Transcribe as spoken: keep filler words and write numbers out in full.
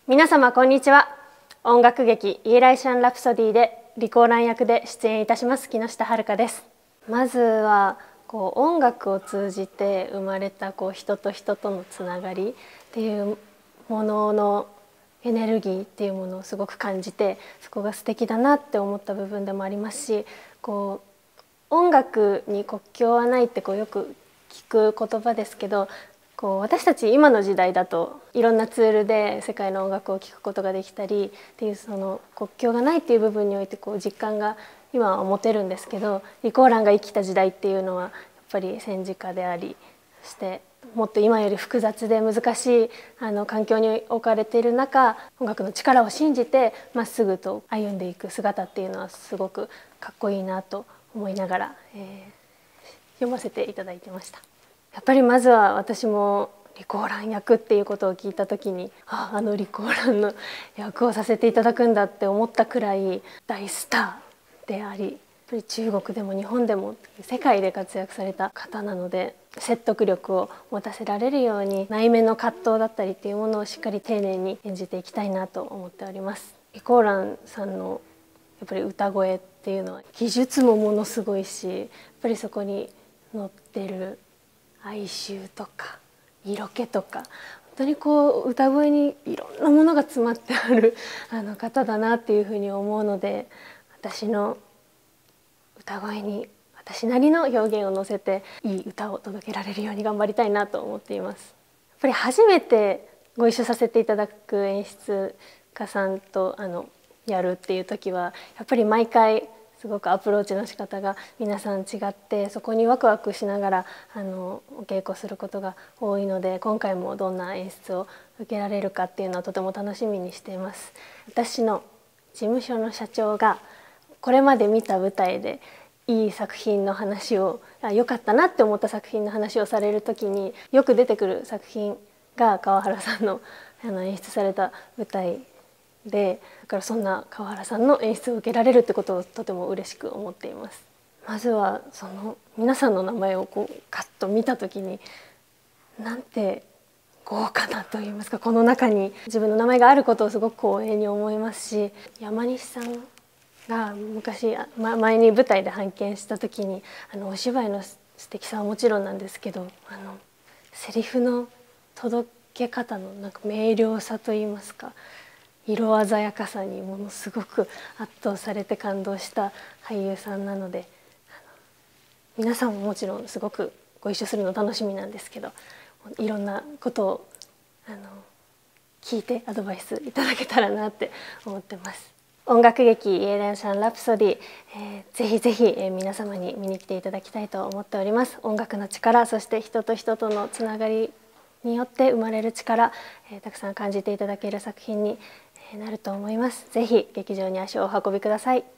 皆様こんにちは。音楽劇イエライシャン・ラプソディでリコーラン役で出演いたします木下遥です。まずはこう音楽を通じて生まれたこう人と人とのつながりっていうもののエネルギーっていうものをすごく感じて、そこが素敵だなって思った部分でもありますし、こう音楽に国境はないってこうよく聞く言葉ですけど、こう私たち今の時代だといろんなツールで世界の音楽を聴くことができたりっていう、その国境がないっていう部分においてこう実感が今は持てるんですけど、リコーランが生きた時代っていうのはやっぱり戦時下であり、そしてもっと今より複雑で難しいあの環境に置かれている中、音楽の力を信じてまっすぐと歩んでいく姿っていうのはすごくかっこいいなと思いながら、えー、読ませていただいてました。やっぱりまずは私もリコーラン役っていうことを聞いた時に、ああのリコーランの役をさせていただくんだって思ったくらい大スターであり、やっぱり中国でも日本でも世界で活躍された方なので、説得力を持たせられるように内面の葛藤だったりっていうものをしっかり丁寧に演じていきたいなと思っております。リコーランさんのやっぱり歌声っていうのは技術もものすごいし、やっぱりそこに乗ってる哀愁とか色気とか、本当にこう歌声にいろんなものが詰まってあるあの方だなっていうふうに思うので、私の歌声に私なりの表現を乗せていい歌を届けられるように頑張りたいなと思っています。やっぱり初めてご一緒させていただく演出家さんとあのやるっていう時はやっぱり毎回すごくアプローチの仕方が皆さん違って、そこにワクワクしながらあのお稽古することが多いので、今回もどんな演出を受けられるかっていうのはとても楽しみにしています。私の事務所の社長がこれまで見た舞台でいい作品の話を、あ、良かったなって思った作品の話をされる時によく出てくる作品が川原さんのあの演出された舞台で、だからそんな川原さんの演出を受けられるってことをとても嬉しく思っています。まずはその皆さんの名前をこうカッと見た時に、なんて豪華なと言いますか、この中に自分の名前があることをすごく光栄に思いますし、山西さんが昔、ま、前に舞台で拝見した時にあのお芝居の素敵さはもちろんなんですけど、あのセリフの届け方のなんか明瞭さと言いますか、色鮮やかさにものすごく圧倒されて感動した俳優さんなので、皆さんももちろんすごくご一緒するの楽しみなんですけど、いろんなことをあの聞いてアドバイスいただけたらなって思ってます。音楽劇イエライシャン・ラプソディ、えー、ぜひぜひ、えー、皆様に見に来ていただきたいと思っております。音楽の力、そして人と人とのつながりによって生まれる力、えー、たくさん感じていただける作品になると思います。ぜひ劇場に足をお運びください。